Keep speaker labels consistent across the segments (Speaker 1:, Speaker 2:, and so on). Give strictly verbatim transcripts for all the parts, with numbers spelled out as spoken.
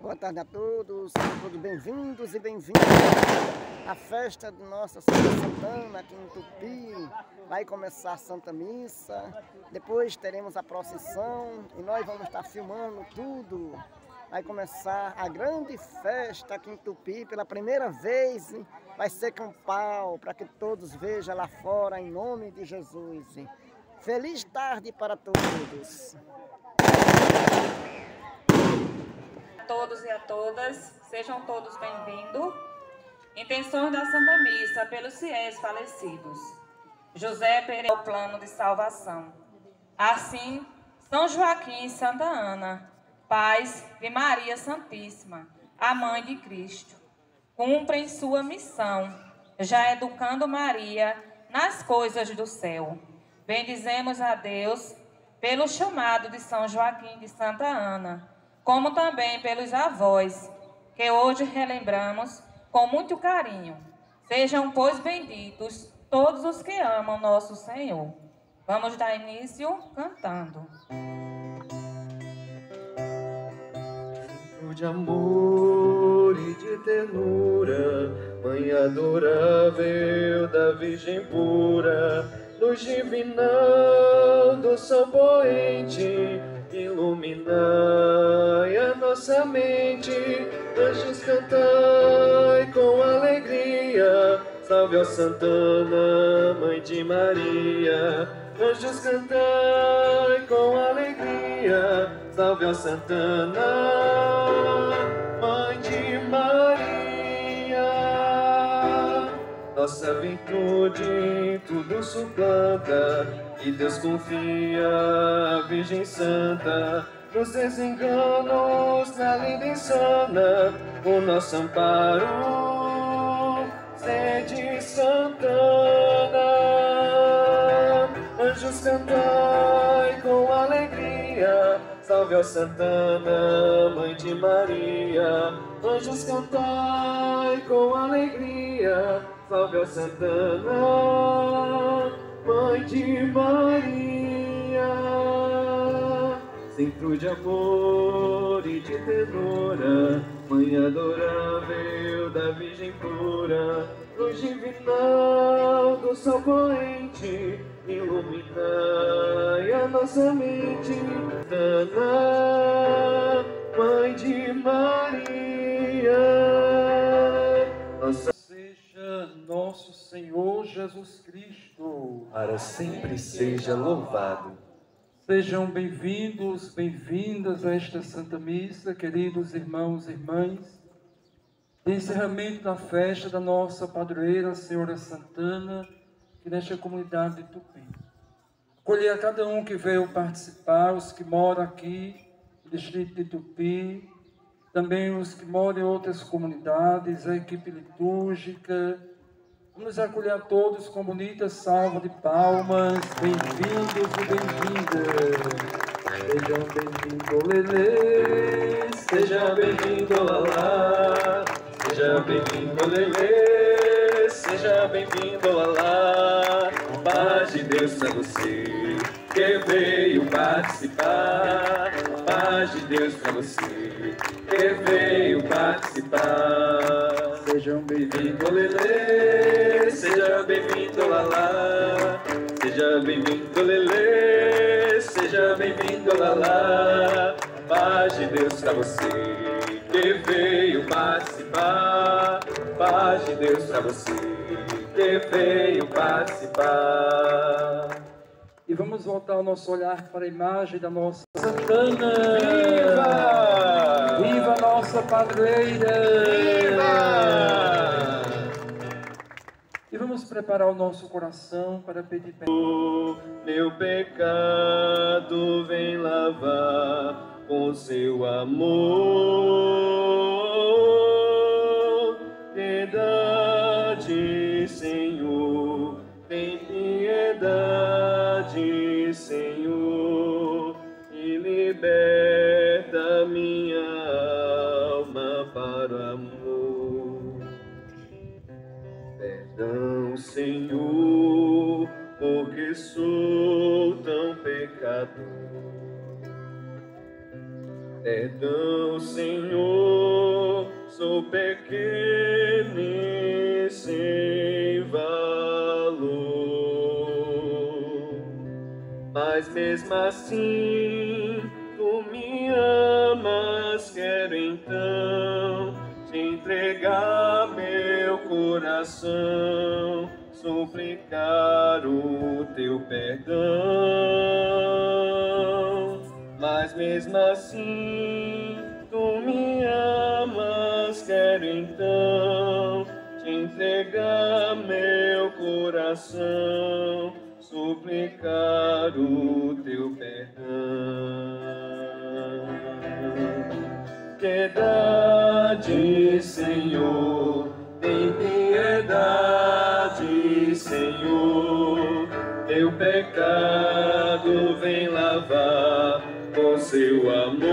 Speaker 1: Boa tarde a todos, sejam todos bem-vindos e bem-vindas à festa de Nossa Senhora Santana aqui em Tupi. Vai começar a Santa Missa, depois teremos a procissão e nós vamos estar filmando tudo. Vai começar a grande festa aqui em Tupi pela primeira vez, vai ser com pau, para que todos vejam lá fora, em nome de Jesus. Feliz tarde para todos.
Speaker 2: A todos e a todas, sejam todos bem-vindos. Intenções da Santa Missa pelos fiéis falecidos. José Pereira, o plano de salvação. Assim, São Joaquim e Santa Ana, pais de Maria Santíssima, a Mãe de Cristo, cumprem sua missão, já educando Maria nas coisas do céu. Bendizemos a Deus pelo chamado de São Joaquim de Santa Ana, como também pelos avós, que hoje relembramos com muito carinho. Sejam, pois, benditos todos os que amam nosso Senhor. Vamos dar início cantando.
Speaker 3: De amor e de ternura, Mãe adorável da Virgem pura, luz divinal do sol poente, iluminai a nossa mente. Anjos, cantai com alegria, salve ó Santana, Mãe de Maria. Anjos, cantai com alegria, salve ó Santana, Mãe de Maria. Nossa virtude tudo suplanta, e Deus confia a Virgem Santa. Nos desenganos, na linda insana, o nosso amparo, sede Santana. Anjos, cantai com alegria, salve ó Santana, Mãe de Maria. Anjos, cantai com alegria, salve ó Santana, Mãe de Maria. Centro de amor e de ternura, Mãe adorável da Virgem pura, luz divinal do sol poente, iluminai a nossa mente. Santana, Mãe de Maria. Nossa...
Speaker 4: Seja nosso Senhor Jesus Cristo,
Speaker 3: para sempre seja louvado.
Speaker 4: Sejam bem-vindos, bem-vindas a esta Santa Missa, queridos irmãos e irmãs, de encerramento da festa da nossa padroeira, Senhora Santana, aqui nesta comunidade de Tupi. Acolher a cada um que veio participar, os que moram aqui no distrito de Tupi, também os que moram em outras comunidades, a equipe litúrgica. Vamos acolher a todos com bonita salva de palmas. Bem-vindos e bem-vindas. Sejam bem-vindos, Lelê.
Speaker 3: Seja bem-vindo, Lalá. Seja bem-vindo, Lelê. Seja bem-vindo, Lalá. Paz de Deus pra você que veio participar. Paz de Deus pra você que veio participar.
Speaker 4: Sejam bem-vindos,
Speaker 3: Lelê, seja bem-vindo, Lalá. Seja bem-vindo, Lelê, seja bem-vindo, Lalá. Paz de Deus pra você que veio participar. Paz de Deus pra você que veio participar.
Speaker 4: E vamos voltar o nosso olhar para a imagem da nossa Santana.
Speaker 3: Viva!
Speaker 4: Viva a nossa padroeira!
Speaker 3: Viva!
Speaker 4: E vamos preparar o nosso coração para pedir perdão.
Speaker 3: Meu pecado vem lavar com seu amor. Piedade, Senhor, tem piedade, Senhor, e liberta minha alma para o amor. Perdão, Senhor, porque sou tão pecador. Perdão, Senhor, sou pequeno e sem valor, mas mesmo assim tu me amas. Quero então te entregar meu coração, suplicar o teu perdão. Mas mesmo assim tu me amas. Quero então te entregar meu coração, suplicar o teu perdão. Piedade, Senhor, tem piedade, Senhor. Teu pecado vem lavar com seu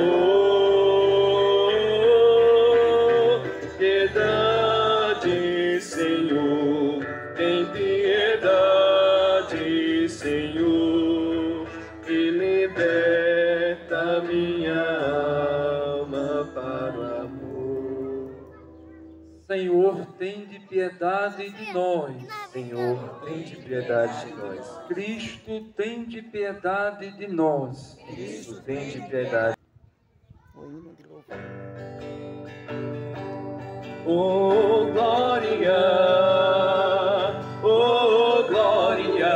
Speaker 3: amor. Piedade, Senhor, tem piedade, Senhor, e liberta minha alma para o amor.
Speaker 4: Senhor, tende piedade de nós.
Speaker 3: Senhor, tende piedade de nós.
Speaker 4: Cristo, tende piedade de nós.
Speaker 3: Cristo, tende piedade.
Speaker 1: O hino de louvor.
Speaker 3: Oh, glória, oh, glória,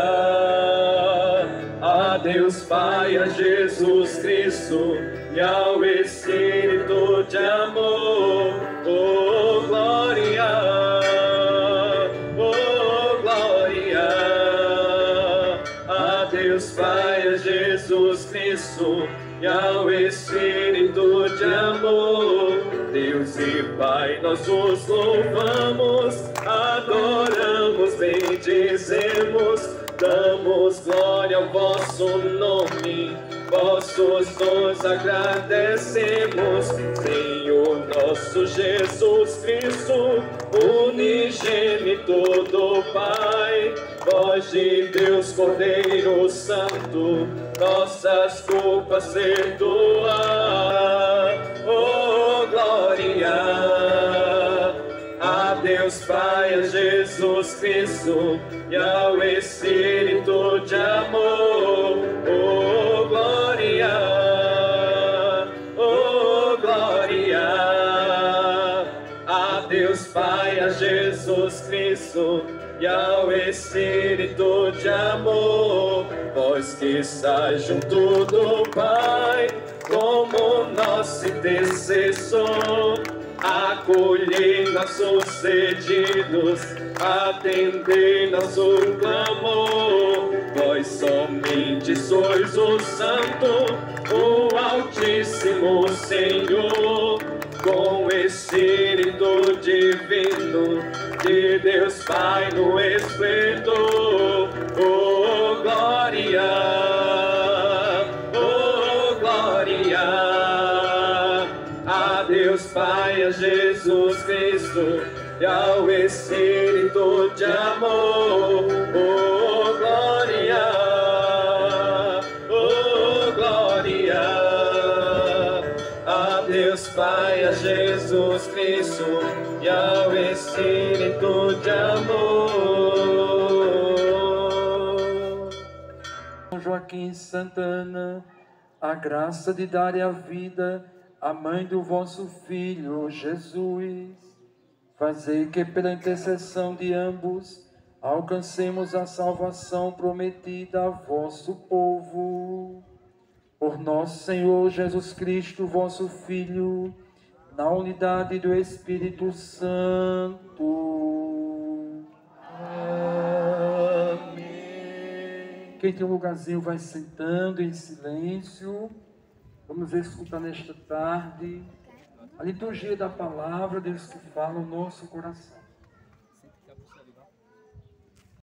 Speaker 3: a Deus Pai, a Jesus Cristo e ao Espírito de amor. Oh, glória, oh, glória, a Deus Pai, a Jesus Cristo e ao Espírito de amor. Deus e Pai, nós os louvamos, adoramos, bendizemos, damos glória ao vosso nome, vossos dons agradecemos. Senhor nosso Jesus Cristo, unigênito do Pai, voz de Deus, Cordeiro Santo, nossas culpas perdoar. Oh, glória a Deus Pai, a Jesus Cristo e ao Espírito de amor. Oh, glória, oh, glória a Deus Pai, a Jesus Cristo e ao Espírito de amor. Vós que estáis junto do Pai, como nosso intercessor, acolhei nossos pedidos, atendei nosso clamor. Vós somente sois o Santo, o Altíssimo Senhor, com o Espírito Divino de Deus Pai no esplendor. Oh, glória, oh, glória a Deus Pai, a Jesus Cristo e ao Espírito de amor. Oh, glória, oh, glória a Deus Pai, a Jesus Cristo e ao Espírito de amor.
Speaker 4: Joaquim Santana, a graça de dar a vida à mãe do vosso Filho Jesus. Fazei que pela intercessão de ambos alcancemos a salvação prometida a vosso povo. Por nosso Senhor Jesus Cristo, vosso Filho, na unidade do Espírito Santo.
Speaker 3: Amém.
Speaker 4: Quem tem um lugarzinho vai sentando em silêncio. Vamos escutar nesta tarde a liturgia da palavra, Deus que fala no nosso coração.